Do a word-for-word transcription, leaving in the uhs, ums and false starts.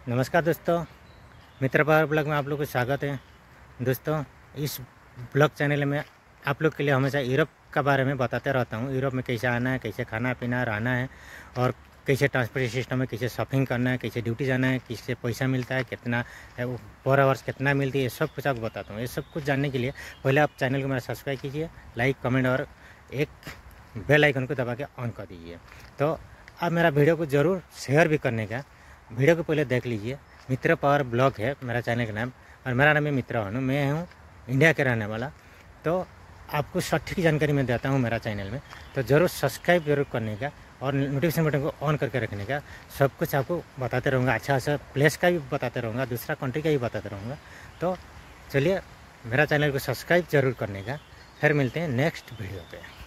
नमस्कार दोस्तों, मित्र power blog में आप लोग को स्वागत है। दोस्तों, इस ब्लॉग चैनल में आप लोग के लिए हमेशा यूरोप का बारे में बताते रहता हूँ। यूरोप में कैसे आना है, कैसे खाना पीना रहना है, और कैसे ट्रांसपोर्ट सिस्टम है, कैसे शॉपिंग करना है, कैसे ड्यूटी जाना है, किससे पैसा मिलता है, कितना पर आवर्स कितना मिलती है, ये सब कुछ आपको बताता हूँ। ये सब कुछ जानने के लिए पहले आप चैनल को मेरा सब्सक्राइब कीजिए, लाइक कमेंट और एक बेल आइकन को दबा के ऑन कर दीजिए। तो आप मेरा वीडियो को ज़रूर शेयर भी करने का, वीडियो को पहले देख लीजिए। मित्र पावर ब्लॉग है मेरा चैनल का नाम, और मेरा नाम है मित्र भानु। मैं हूँ इंडिया के रहने वाला। तो आपको सटीक जानकारी मैं देता हूँ मेरा चैनल में, तो ज़रूर सब्सक्राइब जरूर करने का और नोटिफिकेशन बटन को ऑन करके रखने का। सब कुछ आपको बताते रहूँगा, अच्छा अच्छा प्लेस का भी बताते रहूँगा, दूसरा कंट्री का भी बताते रहूँगा। तो चलिए, मेरा चैनल को सब्सक्राइब जरूर करने का। फिर मिलते हैं नेक्स्ट वीडियो पे।